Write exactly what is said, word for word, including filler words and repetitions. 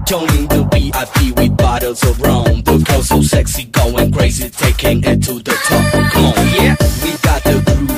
Joining the V I P with bottles of rum. The girl so sexy, going crazy, taking it to the top. Come on, yeah, we got the groove.